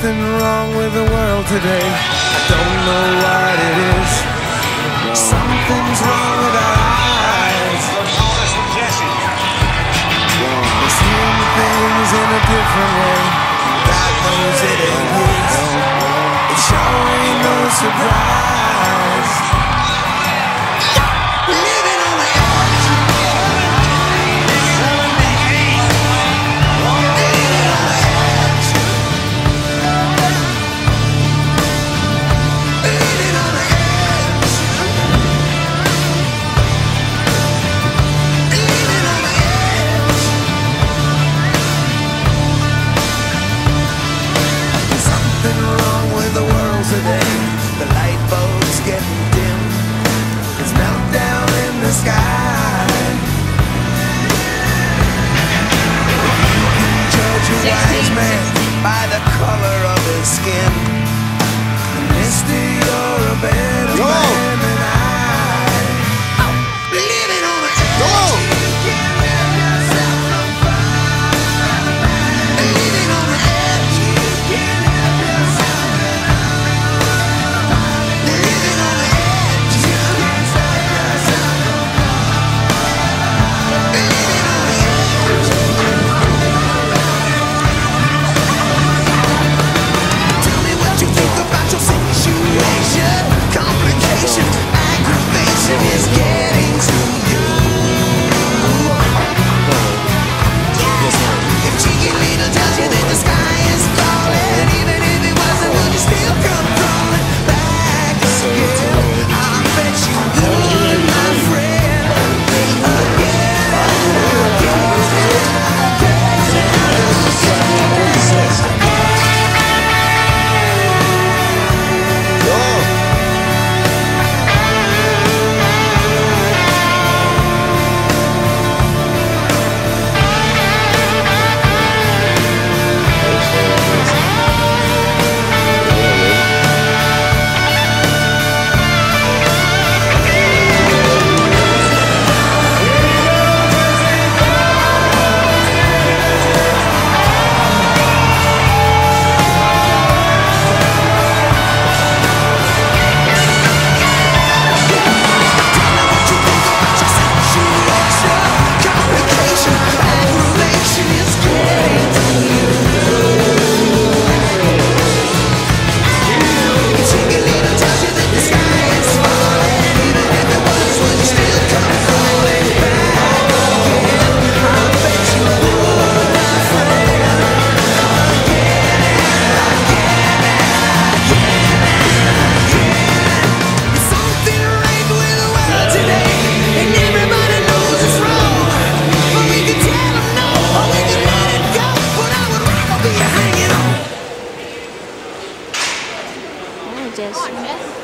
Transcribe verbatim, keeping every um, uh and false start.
something wrong with the world today. I don't know what it is. Something's wrong with our eyes. We're seeing things in a different way. God knows it ain't his. It sure ain't no surprise. Living on the edge. Living on the edge. Living on the edge. Living on the edge. There's something wrong with the world today. The light bulb's getting dim. There's meltdown in the sky. You can judge a wise man by the color of his skin. And mister, you're a better man than I. Living on the edge. You can't let yourself on fire. Living on the edge. You can't help yourself at all. Living on the edge. You can't stop yourself on fire. Living on the edge. Tell me what you think about your situation. Complication, aggravation is getting to you. If cheeky little tells you that the sky is falling, even if it wasn't, would you still come crawling back again? I bet you would, my friend. Again, complication, aggravation is getting to you. If cheeky little tells you that the sky is falling, even if it was, would you still come crawling back again? I bet you would, my friend. Again and again and again and again. There's something right with the world today, and everybody knows it's wrong. But we can tell them no, or we can let it go. But I would rather be hanging on. I just